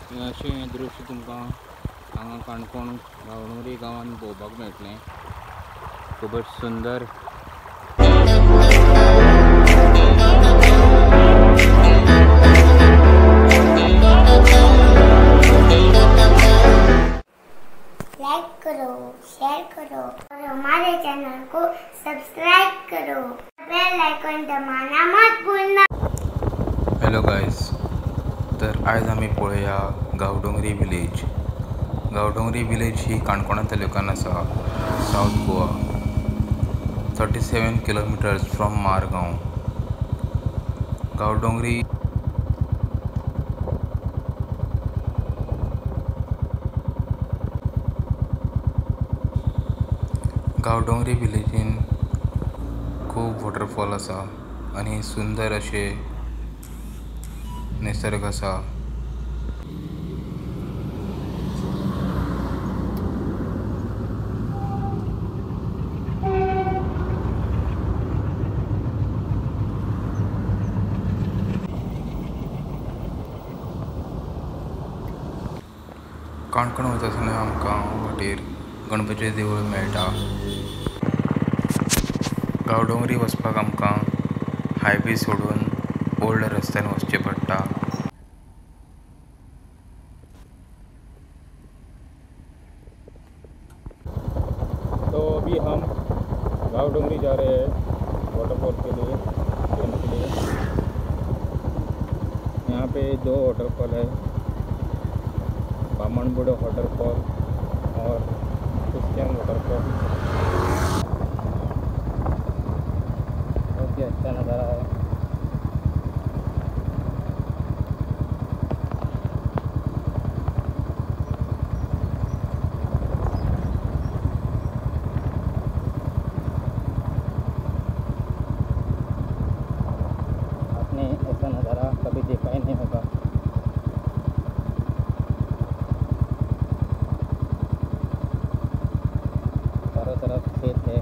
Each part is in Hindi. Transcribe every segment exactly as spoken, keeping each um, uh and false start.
हे अशें दृश्य तुमकां हांगा काणकोण गांवडोंगरी गांवांत पळोवपाक मेळटलें. खूबच सुंदर लाइक करो, शेयर करो और हमारे चैनल को सब्सक्राइब करो. बेल आइकन दबाना मत भूलना. हॅलो गायज, तर आयज आमी पळोवया गांवडोंगरी विलेज. गांवडोंगरी विलेज ही काणकोणा तालुक्यान आसा, south Goa. Thirty seven kilometres from Margao. Gaondongri Gaondongri विलेजीन खूब वॉटरफॉल आसा आनी सुंदर अशे निसर्ग आसा. काणकोण वता आसतना आमकां वाटेर गणपतीचें देवूळ मेळटा. गांवडोंगरी वचपाक आमकां हायवे सोडून ओल्ड रस्त्यान वचचें पडटा. तो अभी हम गांवडोंगरी जा रहे हैं वाटरफॉल के लिए खेलने के लिए. यहाँ पे दो वाटरफॉल है, बामणबुडो वाटरफॉल और क्रिश्चियन वाटरफॉल. बहुत ही अच्छा नज़ारा है. आपने ऐसा नज़ारा कभी देखा ही नहीं होगा. चारों तरफ खेत है.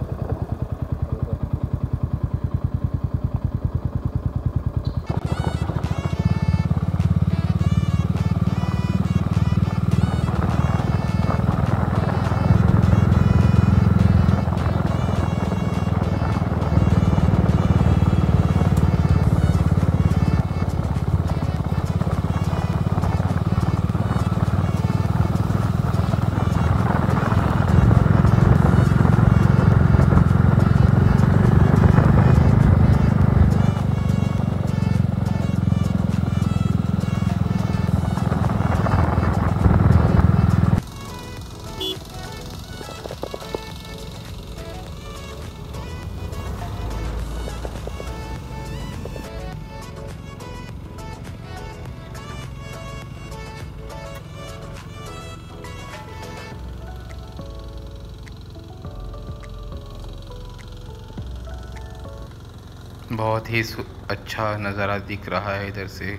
बहुत ही अच्छा नज़ारा दिख रहा है इधर से.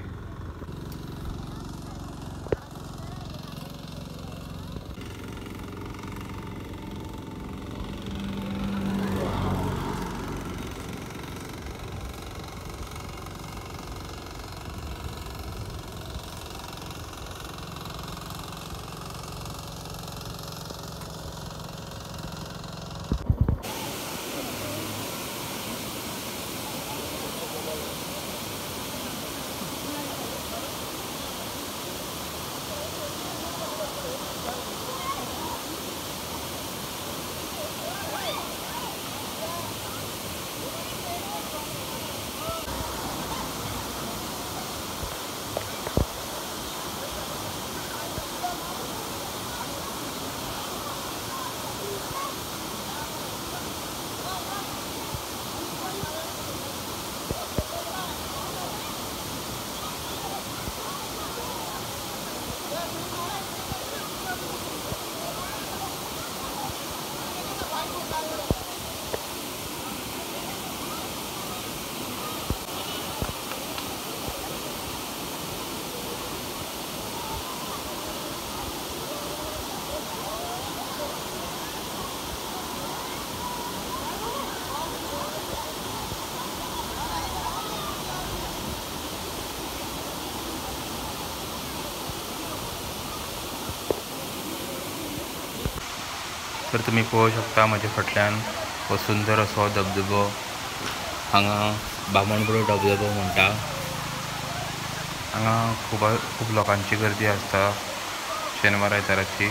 तर तुम्ही पळोवंक शकता म्हजे फाटल्यान हो सुंदर असो धबधबो. हांगा बामणबुडो धबधबो म्हणटा. हांगा खूब खूब लोकांची गर्दी आसता शेनवार आयताराची.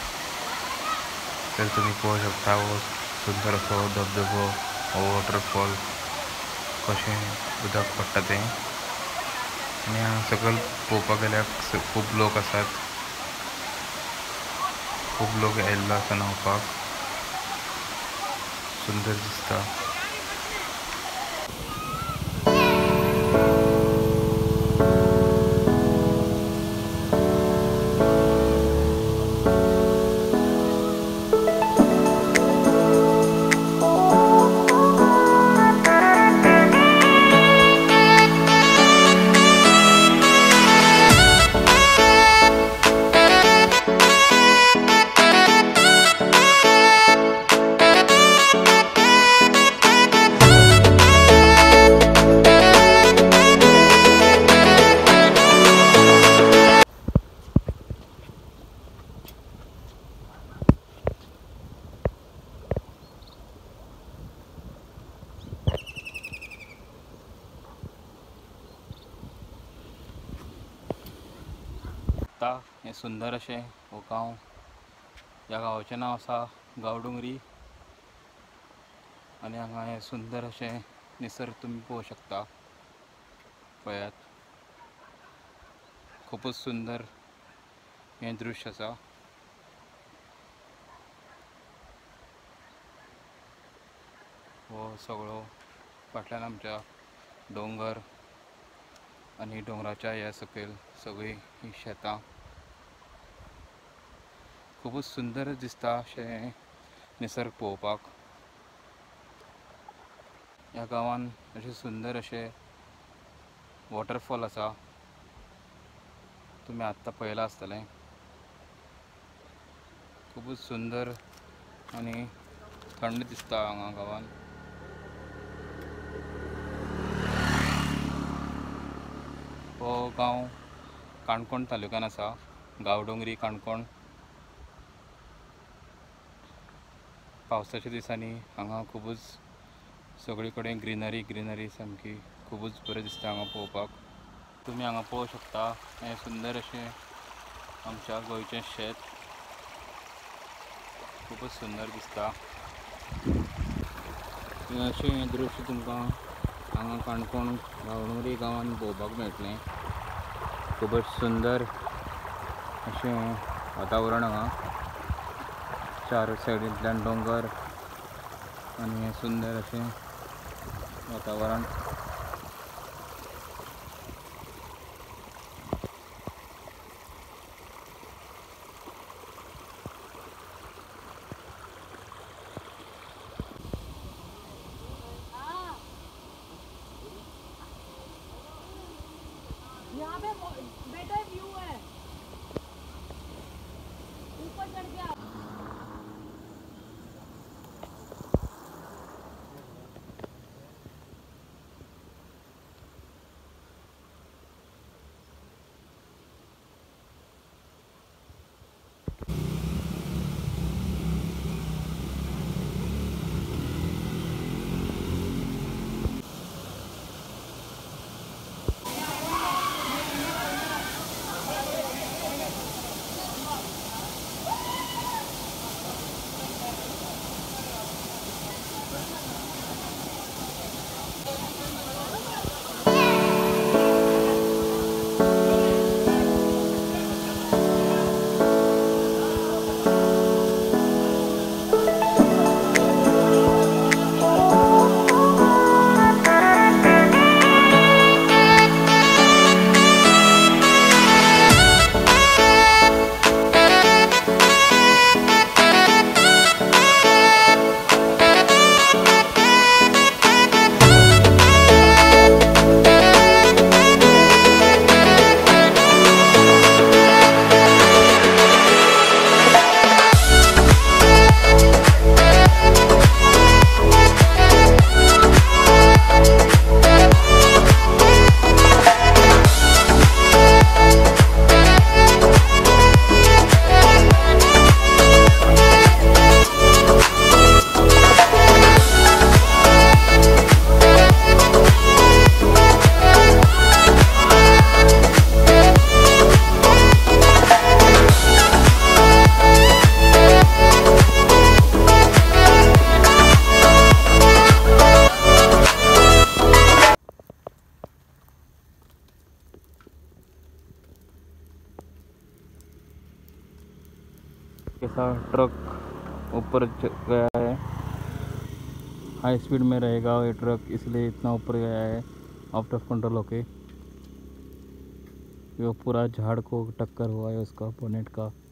तर तुम्ही पळोवंक शकता हो सुंदर असो धबधबो, हो वॉटरफॉल कशें उदक पडटा तें. आनी हांगा सकयल पळोवपाक गेल्यार खूब लोक आसात. खूब लोक आयिल्लो आसा न्हावपाक. सुंदर दिसता. हे सुंदर अशें हो गांव. ह्या गांवाचें नांव आसा गांवडोंगरी. आनी हांगा हें सुंदर अशें निसर्ग तुमी पळोवंक शकता. पळयात, खूबच सुंदर हें दृश्य आसा. हो सगळो फाटल्यान आमच्या दोंगर आनी दोंगराच्या ह्या सकयल सगळीं ही शेतां. खूबच सुंदर दिसता अशें निसर्ग पळोवपाक. ह्या गांवान अशें सुंदर अशें वॉटरफॉल आसा. तुमी आत्तां पळयलां आसतलें. खूबच सुंदर आनी थंड दिसता हांगा गांवान. हो गांव काणकोण तालुक्यान आसा. गांवडोंगरी काणकोण. पावसाच्या दिसांनी हांगा खूबच सगळे कडेन ग्रीनरी ग्रीनरी सामकी खूबच बरें दिसता हांगा पळोवपाक. तुमी हांगा पळोवंक शकता हें सुंदर अशें आमच्या गोंयचें शेत. खूबच सुंदर दिसता. अशें हें दृश्य तुमकां हांगा काणकोण गांवडोंगरी गांवान पळोवपाक मेळटलें. खूबच सुंदर अशें वातावरण हांगा. चार सायडींतल्यान दोंगर आनी हें सुंदर अशें वातावरण. यहाँ पे बेटर व्यू है, ऊपर चढ़ के आप कैसा ट्रक ऊपर च- गया है। हाई स्पीड में रहेगा ये ट्रक, इसलिए इतना ऊपर गया है आउट ऑफ कंट्रोल होके। वो पूरा झाड़ को टक्कर हुआ है उसका बोनेट का।